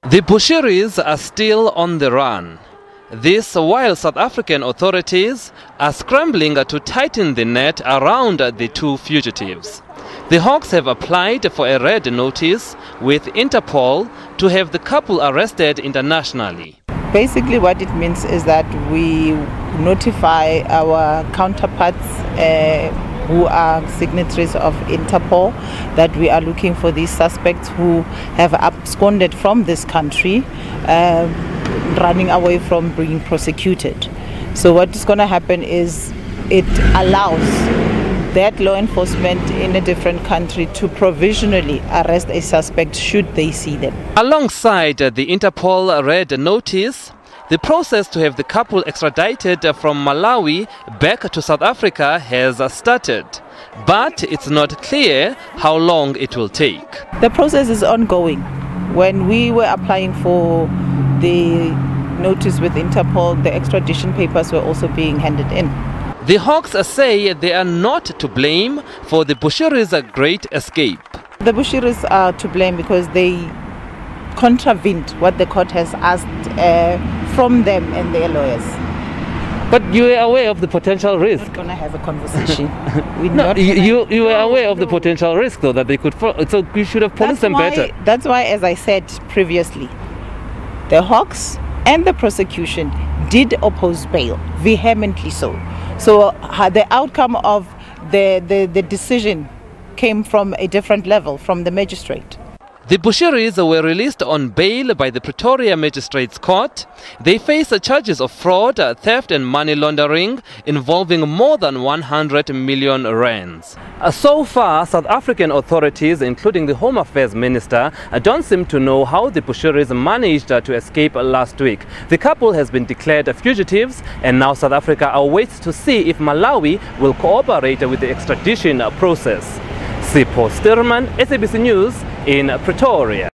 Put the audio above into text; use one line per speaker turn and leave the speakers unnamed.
The Bushiris are still on the run. This while South African authorities are scrambling to tighten the net around the two fugitives. The Hawks have applied for a red notice with Interpol to have the couple arrested internationally.
Basically what it means is that we notify our counterparts who are signatories of Interpol that we are looking for these suspects who have absconded from this country, running away from being prosecuted. So what is going to happen is it allows that law enforcement in a different country to provisionally arrest a suspect should they see them. Alongside
the Interpol red notice, the process to have the couple extradited from Malawi back to South Africa has started, but it's not clear how long it will take.
The process is ongoing. When we were applying for the notice with Interpol, the extradition papers were also being handed in.
The Hawks say they are not to blame for the Bushiris' great escape.
The Bushiris are to blame because they contravened what the court has asked from them and their lawyers.
But you were aware of the potential risk.
We're not going to have a conversation.
You were aware of the potential risk, though, that they could fall. So you should have policed them better.
That's why, as I said previously, the Hawks and the prosecution did oppose bail, vehemently so. So the outcome of the decision came from a different level, from the magistrate.
The Bushiris were released on bail by the Pretoria Magistrates Court. They face charges of fraud, theft and money laundering involving more than 100 million rands. So far, South African authorities, including the Home Affairs Minister, don't seem to know how the Bushiris managed to escape last week. The couple has been declared fugitives, and now South Africa awaits to see if Malawi will cooperate with the extradition process. Sipho Sturman, SABC News in Pretoria.